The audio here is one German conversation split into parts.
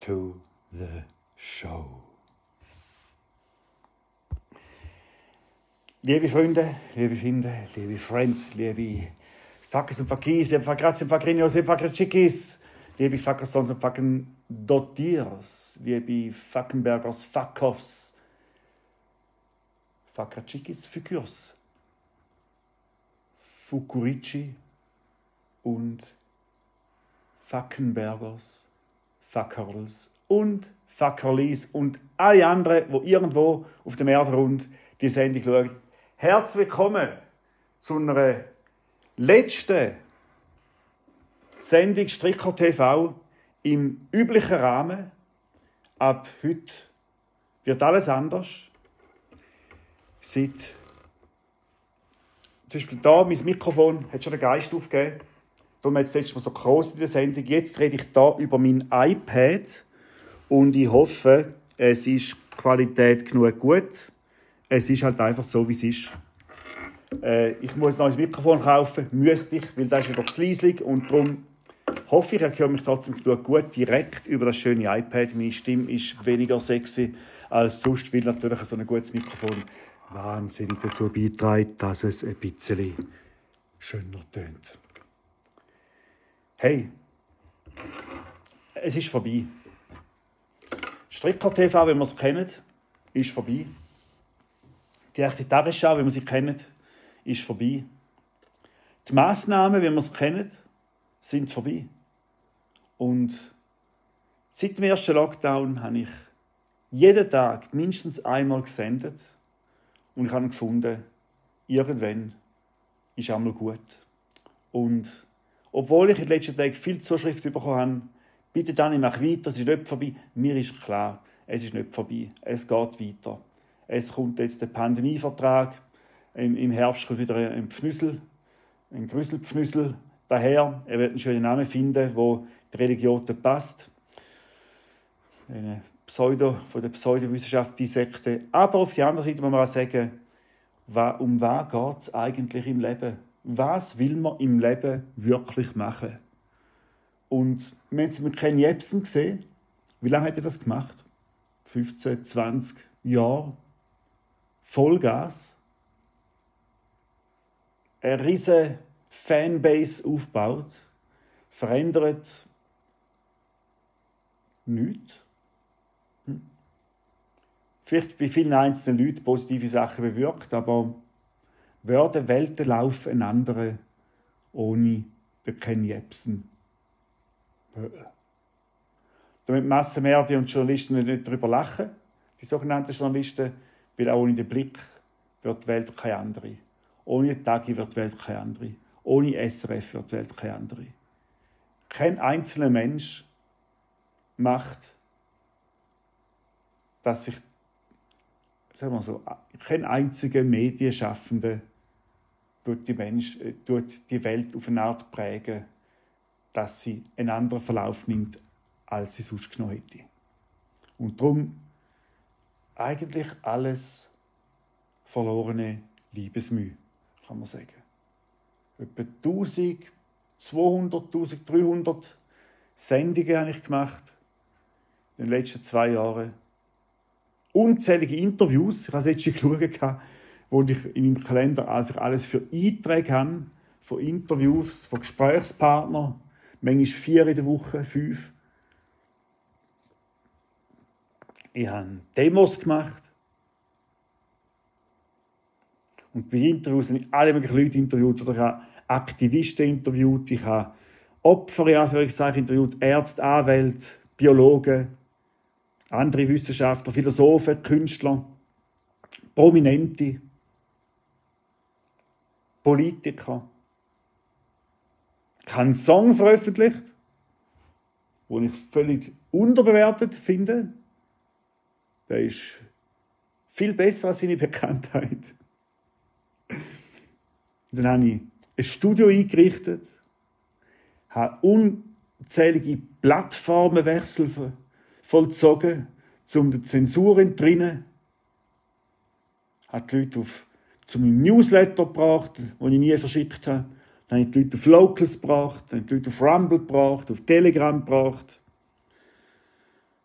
to the show. Liebe Freunde, liebe Friends, liebe Fuckers und Fuckis, liebe Fuckers und Fuckrinos, liebe Fuckers Chickis, liebe Fuckers und Fucking Dottiers, liebe Fuckenbergers, Fuckoffs, Fucker Chickis, Fükürs, Fukurici und Fuckenbergers, Fuckerls und Fuckerlis und alle anderen, die irgendwo auf dem Erdrund die Sendung schauen. Herzlich willkommen zu einer letzten Sendung Stricker TV im üblichen Rahmen. Ab heute wird alles anders. Seit zum Beispiel da, mein Mikrofon hat schon den Geist aufgegeben. Darum hat es letztes Mal so groß in der Sendung. Jetzt rede ich hier über mein iPad und ich hoffe, es ist Qualität genug gut. Es ist halt einfach so, wie es ist. Ich muss noch ein Mikrofon kaufen, müsste ich, weil das ist wieder zu leislich. Und darum hoffe ich, er hört mich trotzdem gut direkt über das schöne iPad. Meine Stimme ist weniger sexy als sonst, weil natürlich so ein gutes Mikrofon wahnsinnig dazu beiträgt, dass es ein bisschen schöner tönt. Hey, es ist vorbei. Stricker TV, wie wir es kennen, ist vorbei. Die echte Tagesschau, wie wir sie kennen, ist vorbei. Die Massnahmen, wie wir es kennen, sind vorbei. Und seit dem ersten Lockdown habe ich jeden Tag mindestens einmal gesendet. Und ich habe gefunden, irgendwann ist einmal gut. Und obwohl ich in den letzten Tagen viel Zuschrift bekommen habe, bitte dann, ich mache weiter, es ist nicht vorbei. Mir ist klar, es ist nicht vorbei. Es geht weiter. Es kommt jetzt der Pandemievertrag. Im Herbst kommt wieder ein Pfnüssel, ein Grüsselpfnüssel daher. Er wird einen schönen Namen finden, wo die Religion passt. Eine von der Pseudowissenschaft, die Sekte. Aber auf der anderen Seite muss man auch sagen, um was geht es eigentlich im Leben? Was will man im Leben wirklich machen? Und wir haben es mit Ken Jebsen gesehen. Wie lange hat er das gemacht? 15, 20 Jahre. Vollgas. Eine riesige Fanbase aufgebaut. Verändert nichts. Vielleicht bei vielen einzelnen Leuten positive Sachen bewirkt, aber würde Weltenlauf ein anderer ohne den Ken Jebsen. Damit Massenmedien und Journalisten nicht darüber lachen, die sogenannten Journalisten, weil auch ohne den Blick wird die Welt keine andere. Ohne den Tagi wird die Welt keine andere. Ohne SRF wird die Welt keine andere. Kein einzelner Mensch macht, dass sich, sagen wir so, kein einziger Medienschaffender tut die Welt auf eine Art prägen, dass sie einen anderen Verlauf nimmt, als sie sonst genommen hätte. Und darum eigentlich alles verlorene Liebesmühe, kann man sagen. Etwa 1200, 1300 Sendungen habe ich gemacht in den letzten 2 Jahren. Unzählige Interviews. Ich habe letztens geschaut, wo ich in meinem Kalender alles für Einträge habe, von Interviews, von Gesprächspartnern, manchmal 4 in der Woche, 5. Ich habe Demos gemacht. Und bei Interviews habe ich alle möglichen Leute interviewt. Oder ich habe Aktivisten interviewt, ich habe Opfer interviewt, Ärzte, Anwälte, Biologen, andere Wissenschaftler, Philosophen, Künstler, Prominente, Politiker. Ich habe einen Song veröffentlicht, den ich völlig unterbewertet finde. Der ist viel besser als seine Bekanntheit. Dann habe ich ein Studio eingerichtet, habe unzählige Plattformenwechsel vollzogen, um die Zensur zu entrinnen. Habe die Leute zu meinem Newsletter gebracht, den ich nie verschickt habe. Dann habe ich die Leute auf Locals gebracht, dann habe ich die Leute auf Rumble gebracht, auf Telegram gebracht.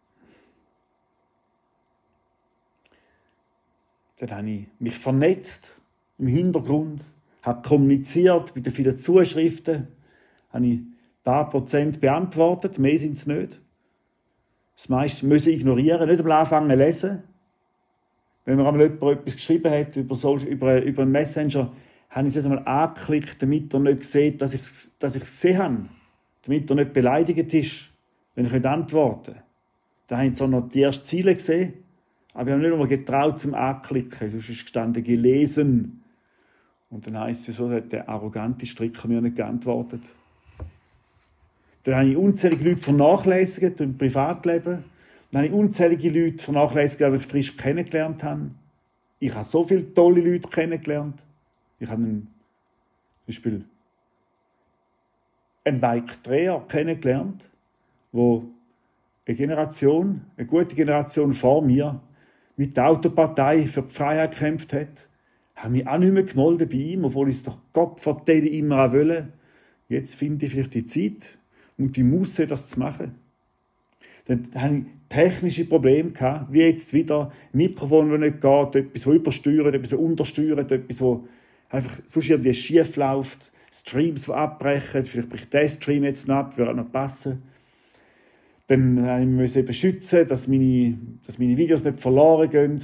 Dann habe ich mich vernetzt im Hintergrund, habe kommuniziert mit den vielen Zuschriften, habe ich ein paar Prozent beantwortet, mehr sind es nicht. Das meiste müssen ignorieren, nicht am Anfang lesen. Wenn mir einmal jemand etwas geschrieben hat über einen Messenger, habe ich es einmal angeklickt, damit er nicht sieht, dass ich es gesehen habe. Damit er nicht beleidigt ist, wenn ich nicht antworte. Da habe ich zwar noch die ersten Ziele gesehen, aber ich habe mich nicht einmal getraut zum Anklicken. Sonst ist gestanden «gelesen». Und dann heisst es so, hat der arrogante Stricker mir nicht geantwortet. Dann habe ich unzählige Leute vernachlässigt im Privatleben. Dann habe ich unzählige Leute vernachlässigt, die ich frisch kennengelernt habe. Ich habe so viele tolle Leute kennengelernt. Ich habe zum Beispiel einen Mike Dreher kennengelernt, wo eine gute Generation vor mir mit der Autopartei für die Freiheit gekämpft hat. Ich habe mich auch nicht mehr gemolden bei ihm, obwohl ich es doch Gott vertelle immer wollte. Jetzt finde ich vielleicht die Zeit und die Muße, das zu machen. Dann hatte ich technische Probleme gehabt, wie jetzt wieder Mikrofon, das nicht geht, etwas, das übersteuert, etwas, das untersteuert, etwas, das einfach sonst irgendwie schief läuft, Streams, die abbrechen, vielleicht bricht der Stream jetzt noch ab, würde auch noch passen. Dann musste ich eben schützen, dass meine Videos nicht verloren gehen,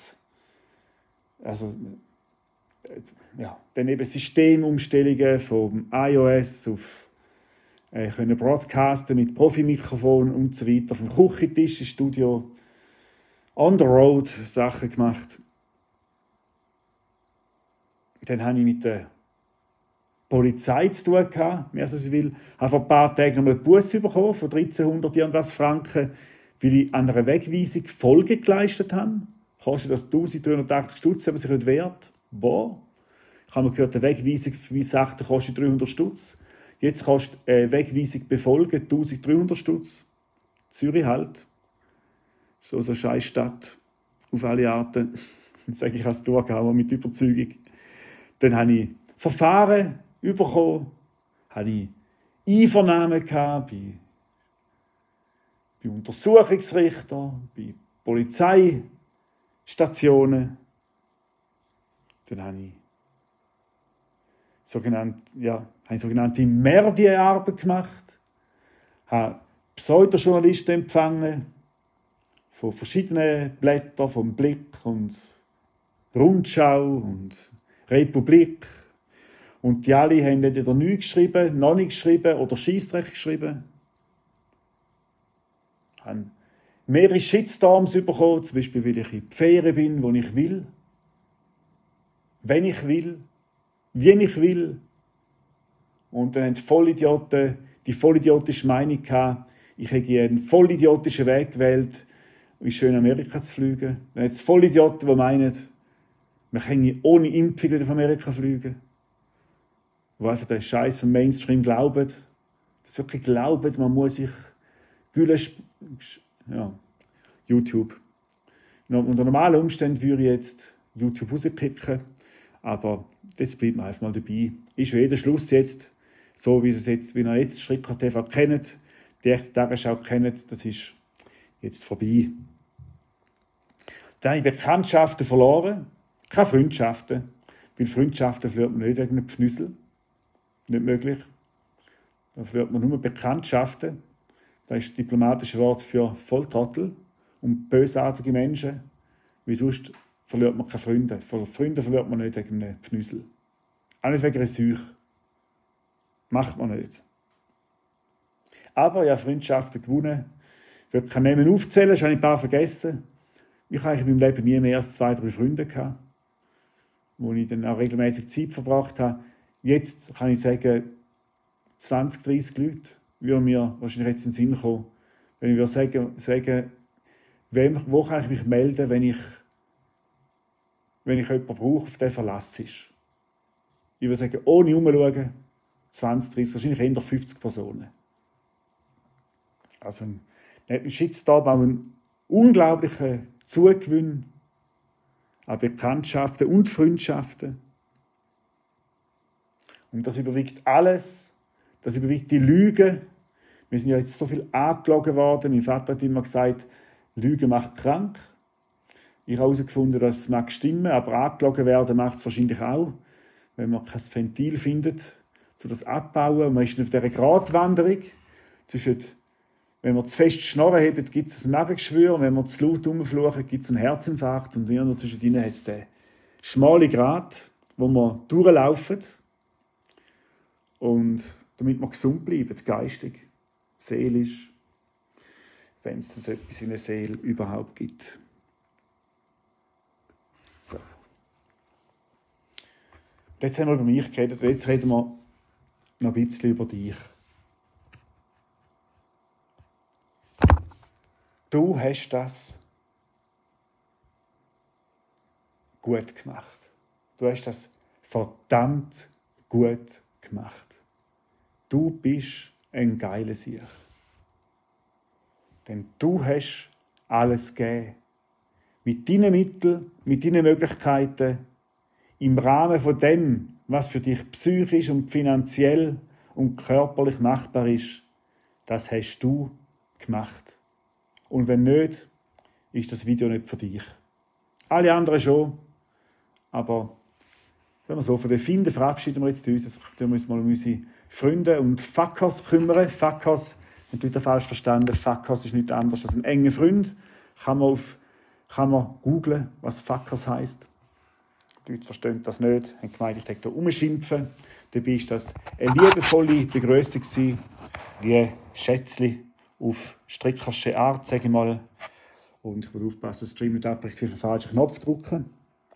dann eben Systemumstellungen vom iOS auf können broadcasten mit Profimikrofon und so weiter, auf dem Küchentisch im Studio, on the road Sachen gemacht. Dann habe ich mit der Polizei zu tun gehabt, mehr als ich will. Ich habe vor ein paar Tagen nochmal einen Buss bekommen von 1300 irgendwas Franken, weil ich an einer Wegweisung Folge geleistet habe. Kostet das 1380 Stutz, aber sich nicht wert. Boah. Ich habe mal gehört, eine Wegweisung für meine Sachen kostet 300 Stutz. Jetzt kostet eine Wegweisung befolgen 1300 Stutz. Zürich halt. So eine scheiß Stadt. Auf alle Arten. Dann sage ich, als durchgehauen mit Überzeugung. Dann habe ich Verfahren bekommen. Habe ich Einvernahmen gehabt bei Untersuchungsrichtern, bei Polizeistationen. Dann habe ich sogenannte Merdiearbeit gemacht, habe Pseudojournalisten empfangen, von verschiedenen Blättern, vom Blick und Rundschau und Republik. Und die alle haben entweder nichts geschrieben, noch nicht geschrieben oder Scheissdreck geschrieben. Ich habe mehrere Shitstorms bekommen, zum Beispiel, weil ich in die Ferien bin, wo ich will, wenn ich will, wie ich will. Und dann haben die vollidiotische Meinung gehabt, ich hätte einen vollidiotischen Weg gewählt, in schön Amerika zu fliegen. Dann hat es Vollidioten, die meinen, man kann ohne Impfung auf Amerika fliegen. Die einfach den Scheiß vom Mainstream glauben. Das wirklich glauben, man muss sich YouTube. Unter normalen Umständen würde ich jetzt YouTube rauspicken, aber jetzt bleibt man einfach mal dabei. Ist ja jeder Schluss jetzt, so wie ihr jetzt Stricker TV kennt, die echte Tagesschau kennt, das ist jetzt vorbei. Dann habe ich Bekanntschaften verloren, keine Freundschaften, weil Freundschaften verliert man nicht wegen einem Pfnüssel. Nicht möglich. Da verliert man nur Bekanntschaften. Das ist das diplomatische Wort für Volltrottel und bösartige Menschen. Wie sonst verliert man keine Freunde. Freunde verliert man nicht wegen einem Pfnüssel. Auch nicht wegen einer Seuche. Macht man nicht. Aber ich habe Freundschaften gewonnen. Ich will keine Namen aufzählen, das habe ich ein paar vergessen. Ich habe in meinem Leben nie mehr als 2, 3 Freunde gehabt, wo ich dann auch regelmäßig Zeit verbracht habe. Jetzt kann ich sagen, 20, 30 Leute würden mir wahrscheinlich jetzt in den Sinn kommen, wenn ich sagen wo kann ich mich melden, wenn ich jemanden brauche, auf den Verlass ist. Ich würde sagen, ohne umzuschauen, 20, 30, wahrscheinlich eher 50 Personen. Also ein Shitstorm, auch einen unglaublichen Zugewinn an Bekanntschaften und Freundschaften. Und das überwiegt alles. Das überwiegt die Lüge. Wir sind ja jetzt so viel angelogen worden. Mein Vater hat immer gesagt, Lüge macht krank. Ich habe herausgefunden, dass es mag stimmen, aber angelogen werden macht es wahrscheinlich auch, wenn man kein Ventil findet, um das abbauen. Und man ist auf dieser Gratwanderung zwischen, wenn man zu fest die Schnorren hebt, gibt es ein Magengeschwür, und wenn man zu laut rumflucht, gibt es einen Herzinfarkt. Und irgendwo zwischendrin hat es den schmalen Grat, wo man durchlaufen. Und damit man gesund bleibt, geistig, seelisch, wenn es das etwas in der Seele überhaupt gibt. So. Jetzt haben wir über mich geredet, jetzt reden wir noch ein bisschen über dich. Du hast das gut gemacht. Du hast das verdammt gut gemacht. Du bist ein geiler Sieg. Denn du hast alles gegeben. Mit deinen Mitteln, mit deinen Möglichkeiten, im Rahmen von dem, was für dich psychisch und finanziell und körperlich machbar ist, das hast du gemacht. Und wenn nicht, ist das Video nicht für dich. Alle anderen schon, aber wenn wir so von den Finden verabschieden wir jetzt uns. Jetzt müssen wir uns mal um unsere Freunde und Fuckers kümmern. Fuckers, wenn du das falsch verstanden hast, Fuckers ist nichts anderes als ein enger Freund. Kann man googlen, was Fuckers heisst. Die Leute verstehen das nicht, haben gemeint, ich da rumschimpfen. Dabei war das eine liebevolle Begrüßung gewesen, wie Schätzli auf strickersche Art, sage ich mal. Und ich muss aufpassen, dass der Stream nicht abbricht, für den falschen Knopf drücken.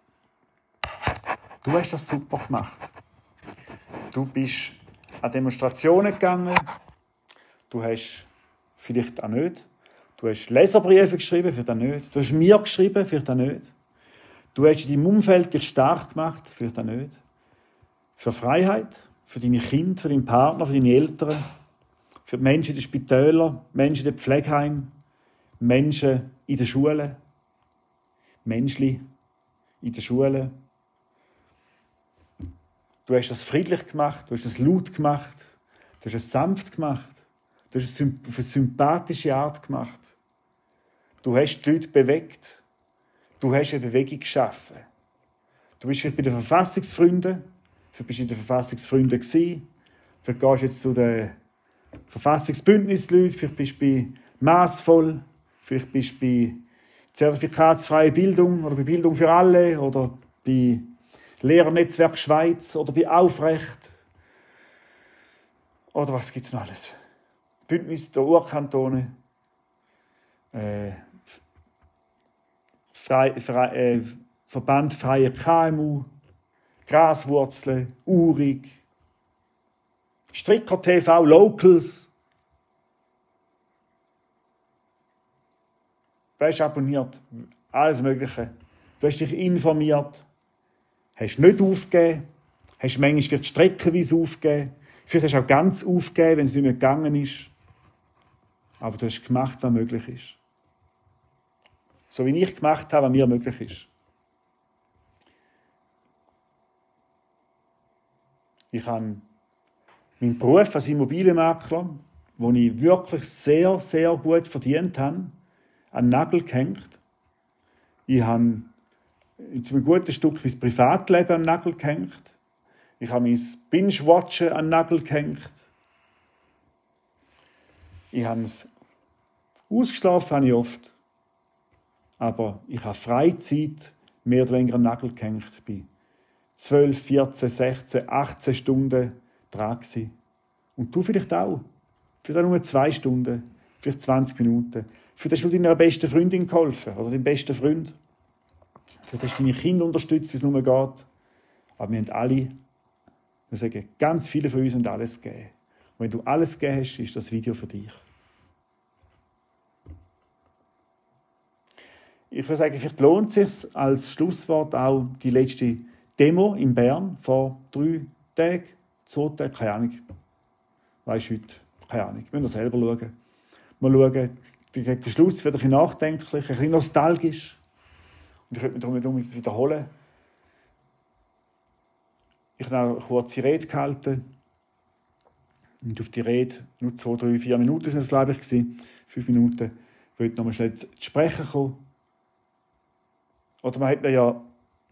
Du hast das super gemacht. Du bist an Demonstrationen gegangen. Du hast vielleicht auch nicht. Du hast Leserbriefe geschrieben, vielleicht auch nicht. Du hast mir geschrieben, vielleicht auch nicht. Du hast in deinem Umfeld dich stark gemacht, vielleicht auch nicht. Für Freiheit, für deine Kinder, für deinen Partner, für deine Eltern, für die Menschen in den Spitälern, Menschen in den Pflegeheimen, Menschen in den Schulen, Menschli in den Schulen. Du hast das friedlich gemacht, du hast es laut gemacht, du hast es sanft gemacht, du hast es auf eine sympathische Art gemacht. Du hast die Leute bewegt, du hast eine Bewegung geschaffen. Du bist bei den Verfassungsfreunden, du bist in den Verfassungsfreunden gewesen, vielleicht gehst du jetzt zu den Verfassungsbündnisleuten, vielleicht bist du bei Massvoll, vielleicht bist du bei zertifikatsfreie Bildung oder bei Bildung für alle oder bei Lehrernetzwerk Schweiz oder bei Aufrecht. Oder was gibt es noch alles? Bündnis der Urkantone. Verband Freie KMU. Graswurzeln. Urig. Stricker TV Locals. Du hast abonniert. Alles Mögliche. Du hast dich informiert. Hast nicht aufgegeben, hast manchmal vielleicht streckenweise aufgegeben, vielleicht hast du auch ganz aufgegeben, wenn es nicht mehr gegangen ist. Aber du hast gemacht, was möglich ist. So wie ich gemacht habe, was mir möglich ist. Ich habe meinen Beruf als Immobilienmakler, den ich wirklich sehr, sehr gut verdient habe, an den Nagel gehängt. Ich habe zu einem guten Stück mein Privatleben an den Nagel gehängt. Ich habe mein Binge-Watchen an den Nagel gehängt. Ich habe es ausgeschlafen, habe ich oft. Aber ich habe Freizeit mehr oder weniger an den Nagel gehängt. Ich war 12, 14, 16, 18 Stunden dran gewesen. Und du vielleicht auch. Vielleicht auch nur 2 Stunden, vielleicht 20 Minuten. Vielleicht hast du deiner besten Freundin geholfen oder deinem besten Freund. Vielleicht hast du deine Kinder unterstützt, wie es nur geht. Aber wir haben alle, wir sagen, ganz viele von uns haben alles gegeben. Und wenn du alles gegeben hast, ist das Video für dich. Ich würde sagen, vielleicht lohnt es sich als Schlusswort auch die letzte Demo in Bern vor 3 Tagen, 2 Tagen, keine Ahnung. Weisst du heute? Keine Ahnung. Wir müssen das selber schauen. Mal schauen, gegen den Schluss wird ein bisschen nachdenklich, ein bisschen nostalgisch. Und ich möchte mich darum wiederholen. Ich habe eine kurze Rede gehalten. Und auf die Rede, nur 2, 3, 4 Minuten sind es, glaube ich, 5 Minuten, wollte ich noch mal schnell zu sprechen kommen. Oder man hat mir ja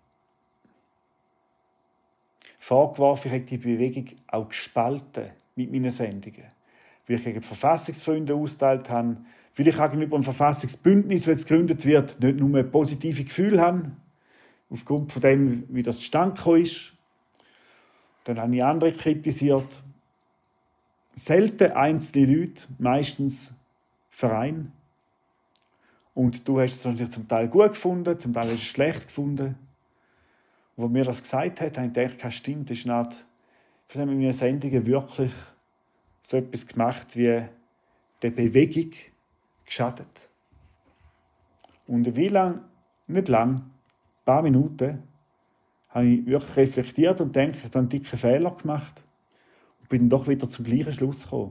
vorgeworfen, ich hätte die Bewegung auch gespalten mit meinen Sendungen. Weil ich gegen Verfassungsfreunde ausgeteilt habe, weil ich auch gegenüber einem Verfassungsbündnis, wenn es gegründet wird, nicht nur positive Gefühle habe, aufgrund von dem, wie das zustande gekommen ist. Dann habe ich andere kritisiert. Selten einzelne Leute, meistens Vereine. Und du hast es natürlich zum Teil gut gefunden, zum Teil hast du es schlecht gefunden. Und als mir das gesagt hat, habe ich gedacht, das stimmt, das ist nicht für meine Sendungen wirklich so etwas gemacht, wie der Bewegung geschadet. Und wie lang? Nicht lang, ein paar Minuten, habe ich wirklich reflektiert und gedacht, ich habe einen dicken Fehler gemacht und bin doch wieder zum gleichen Schluss gekommen.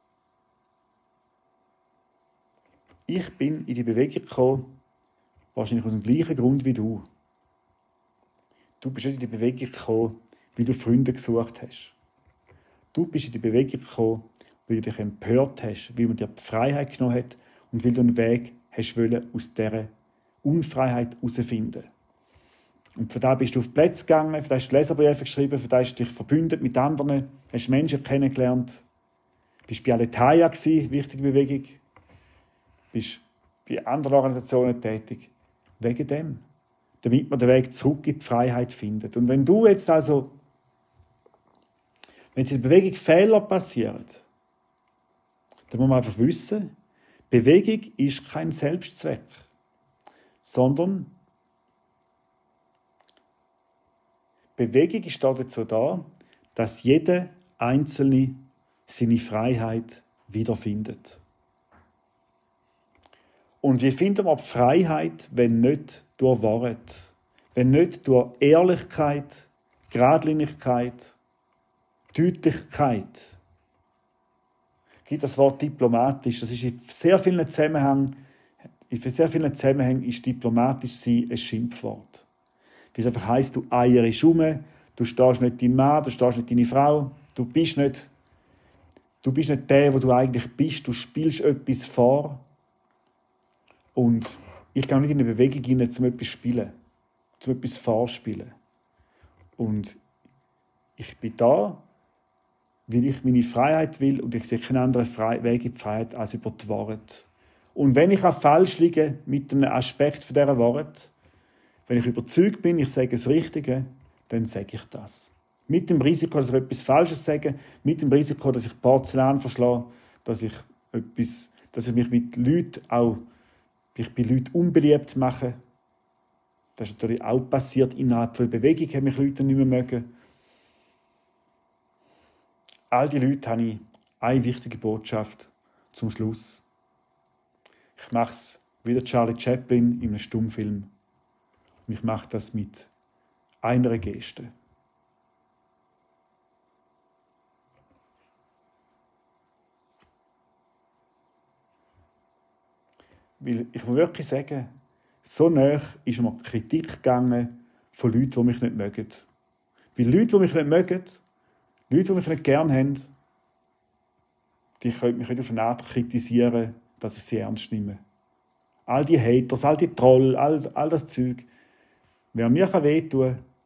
Ich bin in die Bewegung gekommen, wahrscheinlich aus dem gleichen Grund wie du. Du bist nicht in die Bewegung gekommen, weil du Freunde gesucht hast. Du bist in die Bewegung gekommen, weil du dich empört hast, weil man dir die Freiheit genommen hat und weil du einen Weg hast wollen, aus dieser Unfreiheit herauszufinden. Und von da bist du auf die Plätze gegangen, von da hast du Leserbriefe geschrieben, von da hast du dich verbündet mit anderen, hast Menschen kennengelernt, bist bei Aletaia gewesen, wichtige Bewegung, bist bei anderen Organisationen tätig. Wegen dem. Damit man den Weg zurück in die Freiheit findet. Und wenn du jetzt also, wenn in der Bewegung Fehler passieren, dann muss man einfach wissen, Bewegung ist kein Selbstzweck, sondern Bewegung ist dazu da, dass jeder Einzelne seine Freiheit wiederfindet. Und wie findet man die Freiheit, wenn nicht durch Wahrheit, wenn nicht durch Ehrlichkeit, Geradlinigkeit, Deutlichkeit? Gibt das Wort diplomatisch? Das ist in sehr vielen Zusammenhängen ist diplomatisch sein ein Schimpfwort. Wie es einfach heisst, du eierst rum, du stehst nicht dein Mann, du stehst nicht deine Frau, du bist nicht der, wo du eigentlich bist, du spielst etwas vor. Und ich gehe nicht in eine Bewegung hinein, um etwas zu spielen, um etwas vorspielen. Und ich bin da, weil ich meine Freiheit will und ich sehe keinen anderen Weg in die Freiheit als über die Wahrheit. Und wenn ich auch falsch liege mit einem Aspekt von dieser Wahrheit, wenn ich überzeugt bin, ich sage das Richtige, dann sage ich das. Mit dem Risiko, dass ich etwas Falsches sage, mit dem Risiko, dass ich Porzellan verschlage, dass ich mich mit Leuten auch bei Leuten unbeliebt mache. Das ist natürlich auch passiert innerhalb der Bewegung, haben mich Leute nicht mehr mögen. All die Leute habe ich eine wichtige Botschaft zum Schluss. Ich mache es wie der Charlie Chaplin in einem Stummfilm. Und ich mache das mit einer Geste. Weil ich muss wirklich sagen, so nah ist mir Kritik gegangen von Leuten, die mich nicht mögen. Weil Leute, die mich nicht mögen, Leute, die mich nicht gerne haben, die können mich nicht auf eine Art kritisieren, dass ich sie ernst nehme. All die Haters, all die Troll, all das Zeug. Wer mir wehtun kann,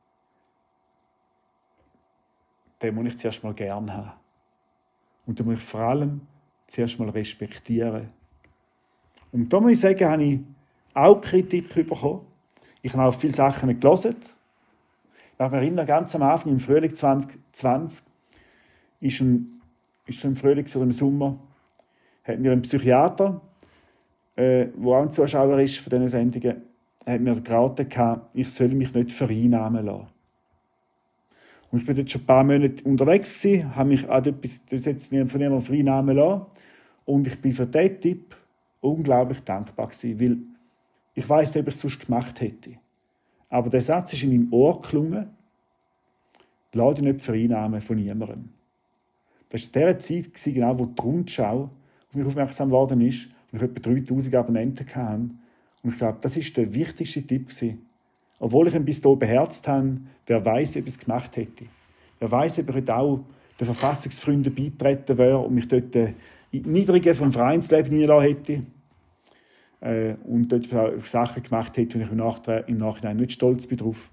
den muss ich zuerst mal gerne haben. Und den muss ich vor allem zuerst mal respektieren. Und da muss ich sagen, habe ich auch Kritik bekommen. Ich habe auch viele Sachen nicht gelesen. Ich mich erinnere, ganz am Anfang, im Frühling 2020, ist schon im Frühling oder im Sommer, hat mir ein Psychiater, der auch ein Zuschauer ist von diesen Sendungen, hat mir geraten, ich soll mich nicht vereinnahmen lassen. Und ich war dort schon ein paar Monate unterwegs gewesen, habe mich auch etwas von jemandem vereinnahmen lassen. Und ich bin für diesen Tipp unglaublich dankbar gewesen, weil ich weiss nicht, ob ich es sonst gemacht hätte. Aber der Satz ist in meinem Ohr geklungen: Lass dich nicht vereinnahmen von niemandem. Das war in dieser Zeit, genau, wo die Rundschau auf mich aufmerksam geworden ist und ich etwa 3000 Abonnenten hatte. Und ich glaube, das war der wichtigste Tipp gewesen. Obwohl ich ihn bis dahin beherzt habe, wer weiss, ob ich es gemacht hätte. Wer weiss, ob ich heute auch den Verfassungsfreunden beitreten wäre und mich dort in die Niedrigen vom Vereinsleben hineingelassen hätte. und dort Sachen gemacht hat, wo ich im Nachhinein nicht stolz bin drauf.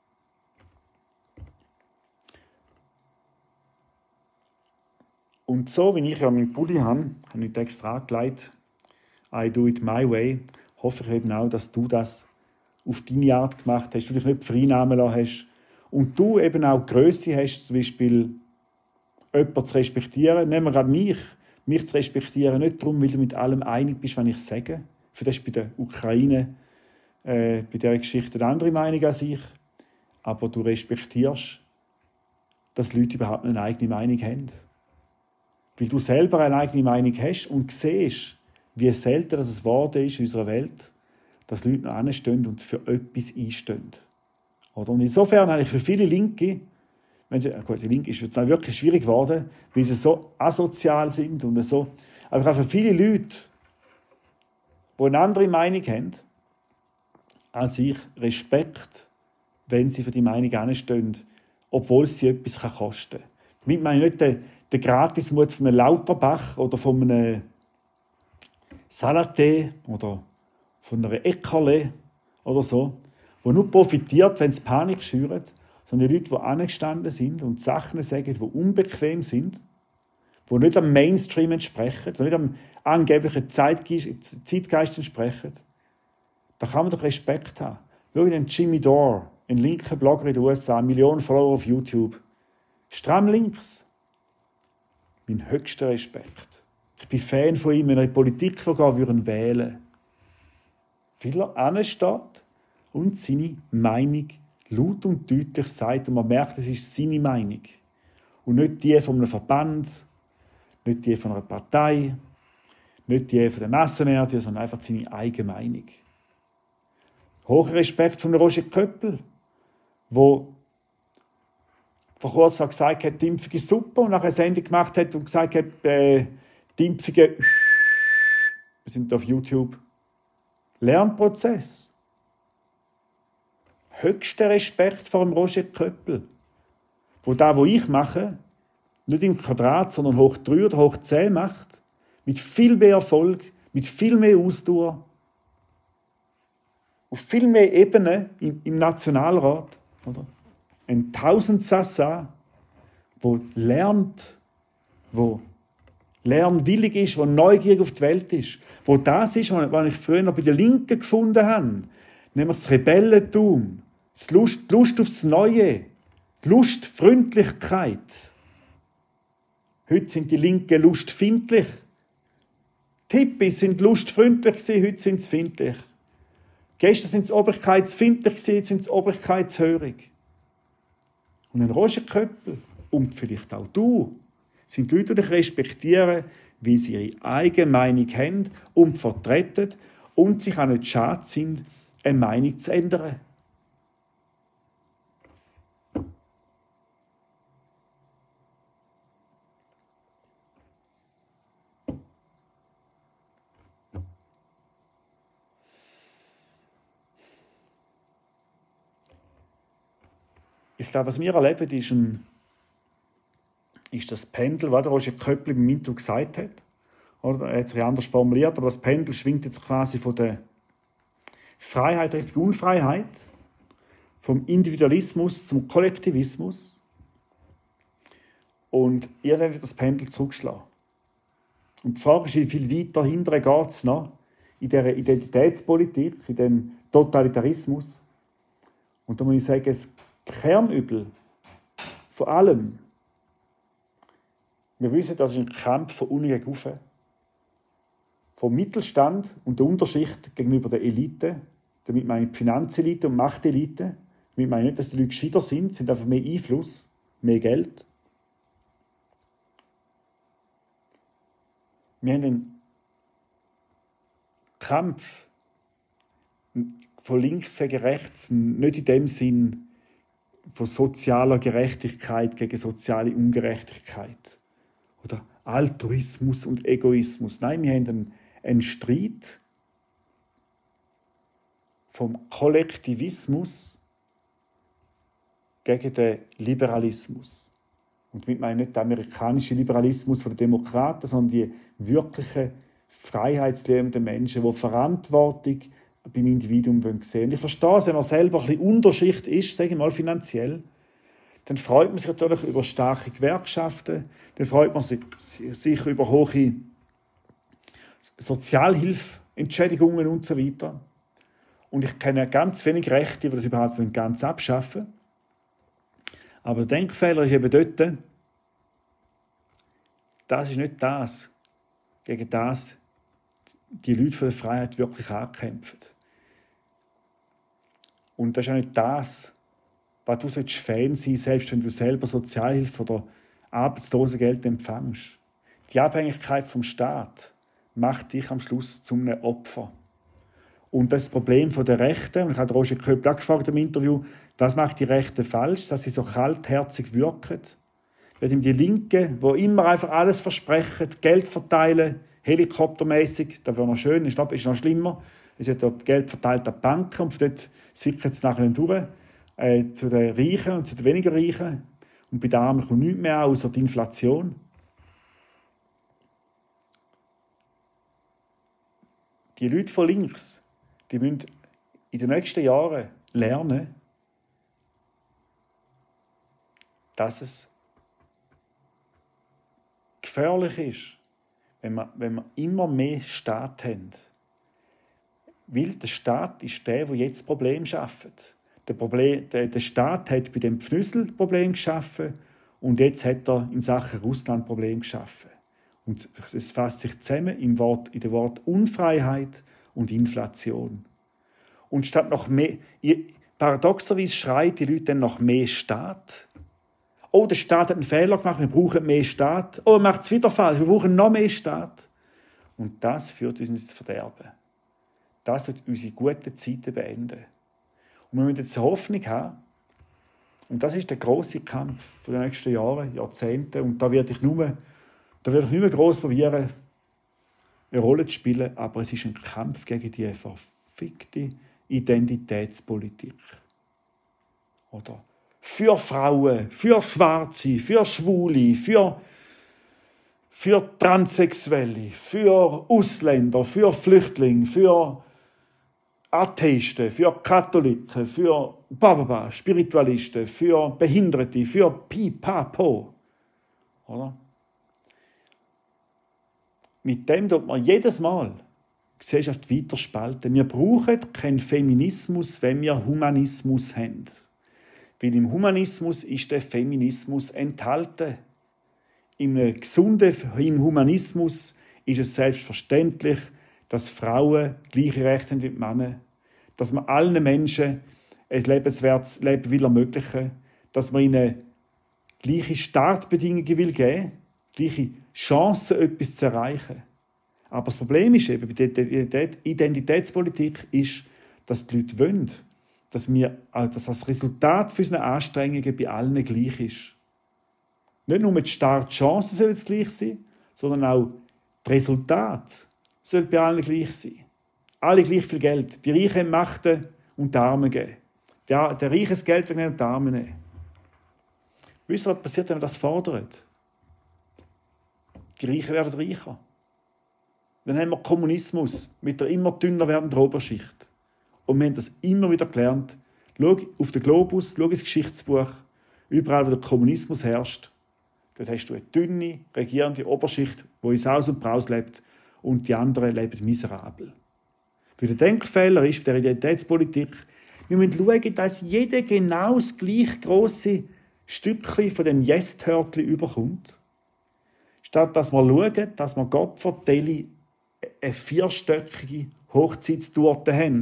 Und so, wie ich ja meinen Pulli habe ich extra angelegt, I do it my way, hoffe ich eben auch, dass du das auf deine Art gemacht hast, du dich nicht vereinnahmen lassen hast und du eben auch die Grösse hast, zum Beispiel jemanden zu respektieren. Nehmen wir gerade mich zu respektieren, nicht darum, weil du mit allem einig bist, was ich sage. Für das ist bei der Ukraine, bei dieser Geschichte eine andere Meinung als ich. Aber du respektierst, dass Leute überhaupt eine eigene Meinung haben. Weil du selber eine eigene Meinung hast und siehst, wie selten das geworden ist in unserer Welt, dass Leute noch anstehen und für etwas einstehen. Oder? Und insofern habe ich für viele Linke, die Linke ist jetzt wirklich schwierig geworden, weil sie so asozial sind und so, aber auch für viele Leute, die eine andere Meinung haben, als ich, Respekt, wenn sie für die Meinung anstehen, obwohl sie etwas kosten kann. Damit meine ich nicht den Gratismut von einem Lauterbach oder von einem Salaté oder von einer Eckerle oder so, die nur profitiert, wenn es Panik schürt, sondern die Leute, die angestanden sind und Sachen sagen, die unbequem sind, die nicht am Mainstream entsprechen, die nicht am angeblichen Zeitgeist entsprechen. Da kann man doch Respekt haben. Schau den Jimmy Dore, ein linker Blogger in den USA, 1 Million Follower auf YouTube. Stramm links. Mein höchster Respekt. Ich bin Fan von ihm, wenn er in die Politik gehen würde, wählen. Weil er ansteht und seine Meinung laut und deutlich sagt. Und man merkt, es ist seine Meinung. Und nicht die von einem Verband, nicht die von einer Partei, nicht die von den Massenmedien, sondern einfach seine eigene Meinung. Hoher Respekt von Roger Köppel, der vor kurzem gesagt hat, die Impfung ist super, und nachher eine Sendung gemacht hat und gesagt hat, die Impfungen, wir sind auf YouTube, Lernprozess. Höchster Respekt vor dem Roger Köppel, wo das, was ich mache, nicht im Quadrat, sondern hoch 3 oder hoch 10 macht, mit viel mehr Erfolg, mit viel mehr Ausdauer, auf viel mehr Ebenen im Nationalrat, oder? Ein Tausendsassa, wo lernt, wo lernwillig ist, wo neugierig auf die Welt ist, wo das ist, was ich früher noch bei den Linken gefunden habe, nämlich das Rebellentum, die Lust aufs Neue, die Lustfreundlichkeit. Heute sind die Linken lustfindlich. Die Hippies sind lustfreundlich gewesen, heute sind sie findlich. Gestern sind sie obrigkeitsfindlich gewesen, jetzt sind sie obrigkeitshörig. Und ein Roger Köppel und vielleicht auch du sind Leute, die dich respektieren, weil sie ihre eigene Meinung haben und vertreten und sich auch nicht schade sind, eine Meinung zu ändern. Ich glaube, was wir erleben, ist das Pendel, was der Roger Köppel im Intro gesagt hat. Oder? Er hat es anders formuliert, aber das Pendel schwingt jetzt quasi von der Freiheit Richtung Unfreiheit, vom Individualismus zum Kollektivismus. Und ihr werdet das Pendel zurückschlagen. Und die Frage ist, wie viel weiter hinten geht es noch in dieser Identitätspolitik, in dem Totalitarismus. Und da muss ich sagen, das Kernübel von allem, wir wissen, das ist ein Kampf von unten gegen oben, vom Mittelstand und der Unterschicht gegenüber der Elite, damit meine ich die Finanzelite und Machtelite, damit meine ich nicht, dass die Leute gescheiter sind einfach mehr Einfluss, mehr Geld. Wir haben einen Kampf von links gegen rechts, nicht in dem Sinn von sozialer Gerechtigkeit gegen soziale Ungerechtigkeit oder Altruismus und Egoismus. Nein, wir haben einen Streit vom Kollektivismus gegen den Liberalismus. Und damit meine ich nicht den amerikanischen Liberalismus von den Demokraten, sondern die wirkliche freiheitsliebenden Menschen, die Verantwortung beim Individuum sehen wollen. Und ich verstehe es, wenn man selber ein bisschen Unterschicht ist, sage ich mal finanziell, dann freut man sich natürlich über starke Gewerkschaften, dann freut man sich über hohe Sozialhilfeentschädigungen und so weiter. Und ich kenne ganz wenig Rechte, die das überhaupt ganz abschaffen wollen. Aber der Denkfehler ist eben dort, das ist nicht das, gegen das die Leute für die Freiheit wirklich ankämpfen. Und das ist auch nicht das, was du Fan sein sollst, selbst wenn du selber Sozialhilfe oder Arbeitslosengeld empfängst. Die Abhängigkeit vom Staat macht dich am Schluss zu einem Opfer. Und das Problem der Rechten, und ich habe Roger Köppel auch gefragt im Interview, was macht die Rechten falsch, dass sie so kaltherzig wirken? Wenn die Linken, die immer einfach alles versprechen, Geld verteilen, helikoptermäßig, das wäre noch schön, ist noch schlimmer. Es wird Geld verteilt an die Banken und von dort sickert es nachher durch zu den Reichen und zu den weniger Reichen. Und bei den Armen kommt nichts mehr außer die Inflation. Die Leute von links, die müssen in den nächsten Jahren lernen, dass es gefährlich ist, wenn wir immer mehr Staat haben. Weil der Staat ist der jetzt Probleme schafft. Der Staat hat bei dem Pfnüssel Problem geschaffen und jetzt hat er in Sachen Russland Problem geschaffen. Und es fasst sich zusammen in den Wort Unfreiheit und Inflation. Und statt noch mehr, paradoxerweise schreien die Leute dann nach mehr Staat. Oh, der Staat hat einen Fehler gemacht, wir brauchen mehr Staat. Oh, er macht es wieder falsch, wir brauchen noch mehr Staat. Und das führt uns ins Verderben. Das wird unsere guten Zeiten beenden. Und wir müssen jetzt Hoffnung haben. Und das ist der grosse Kampf der nächsten Jahre, Jahrzehnte. Und da werde ich nicht mehr gross probieren, eine Rolle zu spielen. Aber es ist ein Kampf gegen die verfickte Identitätspolitik. Oder? Für Frauen, für Schwarze, für Schwule, für Transsexuelle, für Ausländer, für Flüchtlinge, für Atheisten, für Katholiken, für Spiritualisten, für Behinderte, für Pipapo. Oder? Mit dem tut man jedes Mal die Gesellschaft weiter spalten. Wir brauchen keinen Feminismus, wenn wir Humanismus haben. Weil im Humanismus ist der Feminismus enthalten. Im Humanismus ist es selbstverständlich, dass Frauen gleiche Rechte haben wie Männer, dass man allen Menschen ein lebenswertes Leben will ermöglichen, dass man ihnen gleiche Startbedingungen will geben, gleiche Chancen, etwas zu erreichen. Aber das Problem ist eben bei der Identitätspolitik ist, dass die Leute wollen, dass das Resultat für unsere Anstrengungen bei allen gleich ist. Nicht nur die Startchancen sollen gleich sein, sondern auch das Resultat soll bei allen gleich sein. Alle gleich viel Geld. Die Reichen machten und die Armen geben. Der Reiche das Geld wegnehmen und die Armen nehmen. Wisst ihr, was passiert, wenn man das fordert? Die Reichen werden reicher. Dann haben wir Kommunismus mit der immer dünner werdenden Oberschicht. Und wir haben das immer wieder gelernt. Schau auf den Globus, schau ins Geschichtsbuch. Überall, wo der Kommunismus herrscht, dort hast du eine dünne, regierende Oberschicht, die in Saus und Braus lebt. Und die anderen leben miserabel. Weil der Denkfehler ist bei der Identitätspolitik, wir müssen schauen, dass jeder genau das gleich grosse Stückchen von dem Yes-Törtchen überkommt. Statt dass wir schauen, dass wir Gott vertellen, eine 4-stöckige Hochzeitstorte haben.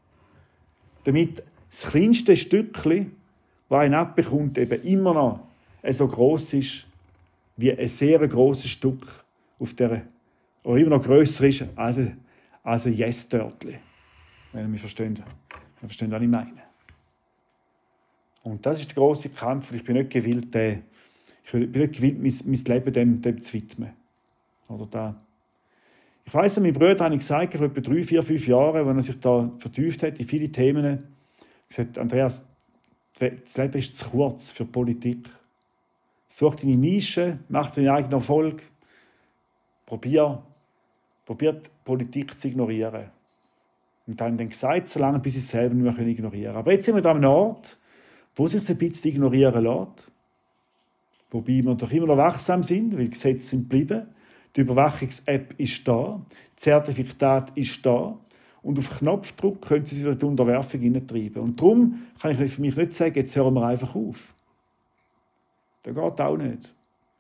Damit das kleinste Stückchen, das einen abbekommt, eben immer noch so gross ist, wie ein sehr grosses Stück auf der, oder immer noch grösser ist als ein Yes-Törtchen. Wenn ihr mich versteht. Ihr versteht, was ich meine. Und das ist der grosse Kampf. Ich bin nicht gewillt, mein Leben dem zu widmen. Oder da. Ich weiss, mein Bruder habe ich gesagt, vor etwa 3, 4, 5 Jahren, als er sich da vertieft hat in viele Themen, gesagt, Andreas, das Leben ist zu kurz für Politik. Such deine Nische, mach deinen eigenen Erfolg, probier probiert, Politik zu ignorieren. Und haben dann gesagt, so lange, bis sie es selber nicht mehr ignorieren können. Aber jetzt sind wir an einem Ort, wo sich es ein bisschen ignorieren lässt. Wobei wir doch immer noch wachsam sind, weil die Gesetze sind geblieben. Die Überwachungs-App ist da, das Zertifikat ist da. Und auf Knopfdruck können sie sich in die Unterwerfung hineintreiben. Und darum kann ich für mich nicht sagen, jetzt hören wir einfach auf. Das geht auch nicht.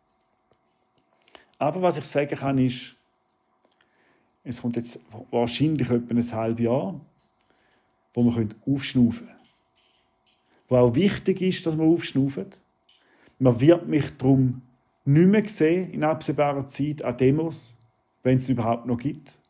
Aber was ich sagen kann, ist, es kommt jetzt wahrscheinlich etwa ein halbes Jahr, wo wir aufschnaufen können. Wo auch wichtig ist, dass wir aufschnaufen. Man wird mich darum nicht mehr sehen in absehbarer Zeit an Demos, wenn es überhaupt noch gibt.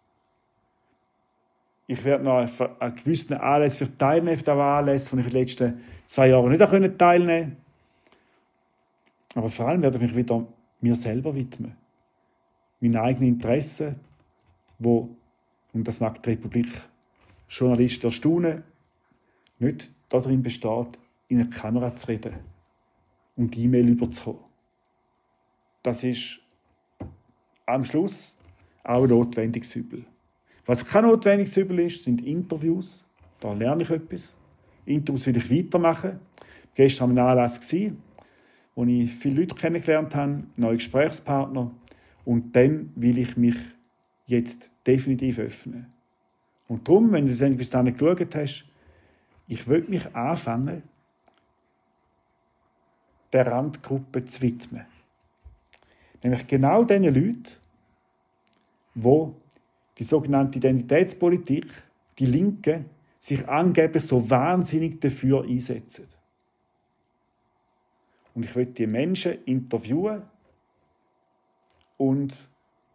Ich werde noch an gewissen Anlässen teilnehmen, an Anlässen, die ich in den letzten 2 Jahren nicht teilnehmen konnte. Aber vor allem werde ich mich wieder mir selber widmen. Meinen eigenen Interessen, wo, und das mag die Republik Journalisten erstaunen, nicht darin besteht, in eine Kamera zu reden und E-Mail überzukommen. Das ist am Schluss auch ein notwendiges Übel. Was kein notwendiges Übel ist, sind Interviews. Da lerne ich etwas. Interviews will ich weitermachen. Gestern war ein Anlass, wo ich viele Leute kennengelernt habe, neue Gesprächspartner. Und dem will ich mich jetzt definitiv öffnen. Und darum, wenn du das bis dahin geschaut hast, ich will mich anfangen, der Randgruppe zu widmen. Nämlich genau diesen Leuten, die die sogenannte Identitätspolitik, die Linke, sich angeblich so wahnsinnig dafür einsetzen. Und ich will die Menschen interviewen und